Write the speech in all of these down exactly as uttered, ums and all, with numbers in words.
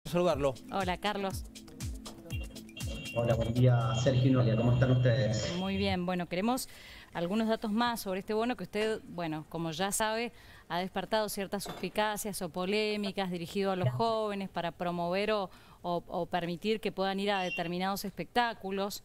Saludarlo. Hola, Carlos. Hola, buen día, Sergio y Noelia. ¿Cómo están ustedes? Muy bien. Bueno, queremos algunos datos más sobre este bono que usted, bueno, como ya sabe, ha despertado ciertas suspicacias o polémicas dirigido a los jóvenes para promover o, o, o permitir que puedan ir a determinados espectáculos.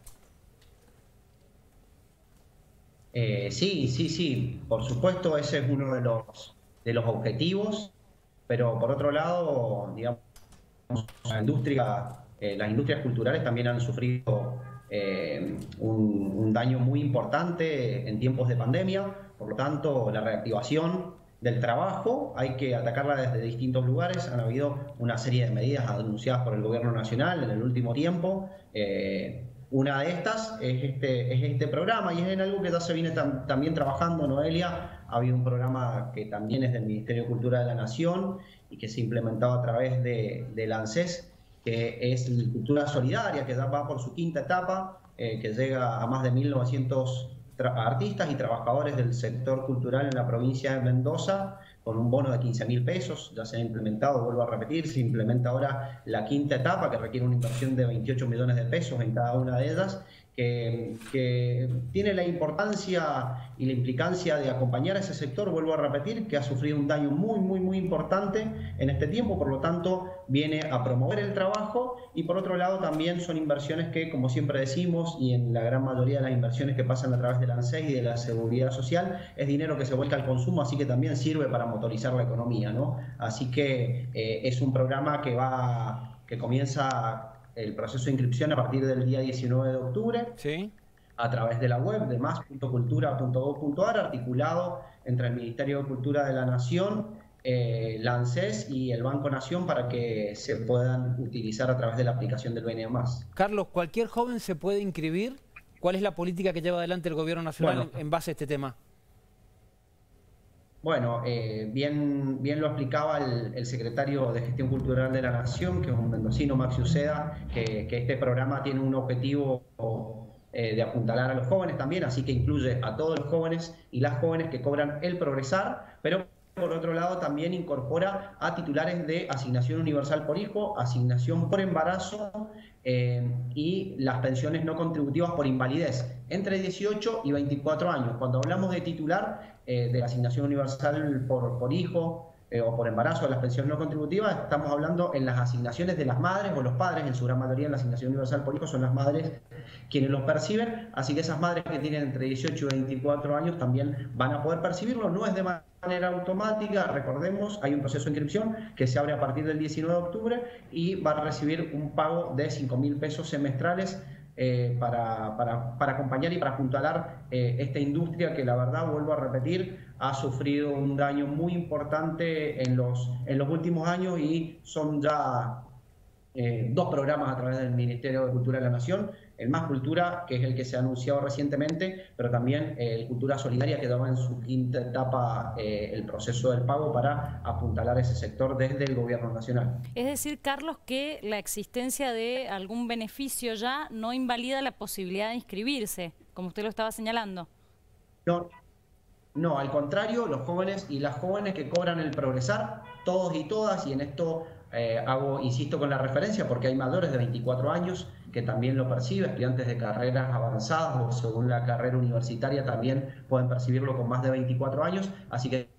Eh, sí, sí, sí. Por supuesto, ese es uno de los, de los objetivos, pero por otro lado, digamos, la industria, eh, las industrias culturales también han sufrido eh, un, un daño muy importante en tiempos de pandemia. Por lo tanto, la reactivación del trabajo hay que atacarla desde distintos lugares. Han habido una serie de medidas anunciadas por el gobierno nacional en el último tiempo. Eh, una de estas es este, es este programa y es en algo que ya se viene tam, también trabajando, Noelia. Ha habido un programa que también es del Ministerio de Cultura de la Nación y que se ha implementado a través de, de la ANSES, que es Cultura Solidaria, que ya va por su quinta etapa, eh, que llega a más de mil novecientos artistas y trabajadores del sector cultural en la provincia de Mendoza, con un bono de quince mil pesos. Ya se ha implementado, vuelvo a repetir, se implementa ahora la quinta etapa, que requiere una inversión de veintiocho millones de pesos en cada una de ellas, que, que tiene la importancia y la implicancia de acompañar a ese sector, vuelvo a repetir, que ha sufrido un daño muy, muy, muy importante en este tiempo. Por lo tanto, viene a promover el trabajo y por otro lado también son inversiones que, como siempre decimos, y en la gran mayoría de las inversiones que pasan a través de la ANSES y de la Seguridad Social, es dinero que se vuelca al consumo, así que también sirve para motorizar la economía, ¿no? Así que eh, es un programa que va, que comienza el proceso de inscripción a partir del día diecinueve de octubre, ¿Sí? A través de la web de más punto cultura punto gob punto ar, articulado entre el Ministerio de Cultura de la Nación, eh, la ANSES y el Banco Nación, para que se puedan utilizar a través de la aplicación del B N A más. Carlos, ¿cualquier joven se puede inscribir? ¿Cuál es la política que lleva adelante el gobierno nacional Bueno, en, en base a este tema? Bueno, eh, bien, bien lo explicaba el, el secretario de Gestión Cultural de la Nación, que es un mendocino, Maxi Uceda, que, que este programa tiene un objetivo eh, de apuntalar a los jóvenes también, así que incluye a todos los jóvenes y las jóvenes que cobran el Progresar, pero por otro lado también incorpora a titulares de asignación universal por hijo, asignación por embarazo eh, y las pensiones no contributivas por invalidez entre dieciocho y veinticuatro años. Cuando hablamos de titular eh, de la asignación universal por, por hijo eh, o por embarazo de las pensiones no contributivas, estamos hablando en las asignaciones de las madres o los padres. En su gran mayoría en la asignación universal por hijo son las madres quienes los perciben, así que esas madres que tienen entre dieciocho y veinticuatro años también van a poder percibirlo. No es de manera automática, recordemos, hay un proceso de inscripción que se abre a partir del diecinueve de octubre y va a recibir un pago de cinco mil pesos semestrales eh, para, para, para acompañar y para apuntalar eh, esta industria que, la verdad, vuelvo a repetir, ha sufrido un daño muy importante en los, en los últimos años y son ya eh, dos programas a través del Ministerio de Cultura de la Nación. El Más Cultura, que es el que se ha anunciado recientemente, pero también eh, el Cultura Solidaria, que daba en su quinta etapa eh, el proceso del pago para apuntalar ese sector desde el Gobierno Nacional. Es decir, Carlos, que la existencia de algún beneficio ya no invalida la posibilidad de inscribirse, como usted lo estaba señalando. No, no, al contrario, los jóvenes y las jóvenes que cobran el Progresar, todos y todas, y en esto eh, hago, insisto con la referencia, porque hay mayores de veinticuatro años que también lo perciben, estudiantes de carreras avanzadas o según la carrera universitaria también pueden percibirlo con más de veinticuatro años, así que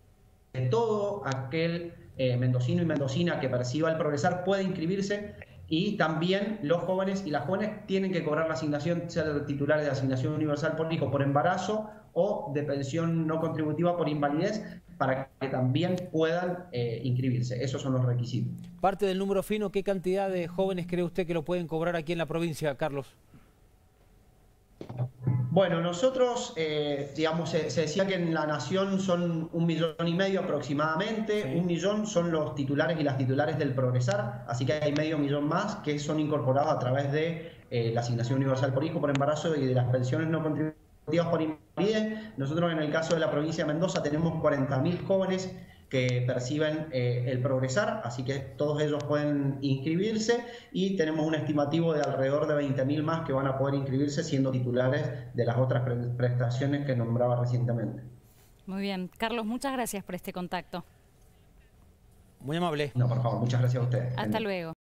todo aquel eh, mendocino y mendocina que perciba el Progresar puede inscribirse. Y también los jóvenes y las jóvenes tienen que cobrar la asignación, ser titulares de asignación universal por hijo, por embarazo o de pensión no contributiva por invalidez, para que también puedan eh, inscribirse. Esos son los requisitos. Parte del número fino, ¿qué cantidad de jóvenes cree usted que lo pueden cobrar aquí en la provincia, Carlos? Bueno, nosotros, eh, digamos, se, se decía que en la Nación son un millón y medio aproximadamente. Sí. Un millón son los titulares y las titulares del Progresar, así que hay medio millón más que son incorporados a través de eh, la asignación universal por hijo, por embarazo y de las pensiones no contributivas por invalidez. Nosotros, en el caso de la provincia de Mendoza, tenemos cuarenta mil jóvenes que perciben eh, el Progresar, así que todos ellos pueden inscribirse y tenemos un estimativo de alrededor de veinte mil más que van a poder inscribirse siendo titulares de las otras pre prestaciones que nombraba recientemente. Muy bien. Carlos, muchas gracias por este contacto. Muy amable. No, por favor, muchas gracias a ustedes. Hasta luego.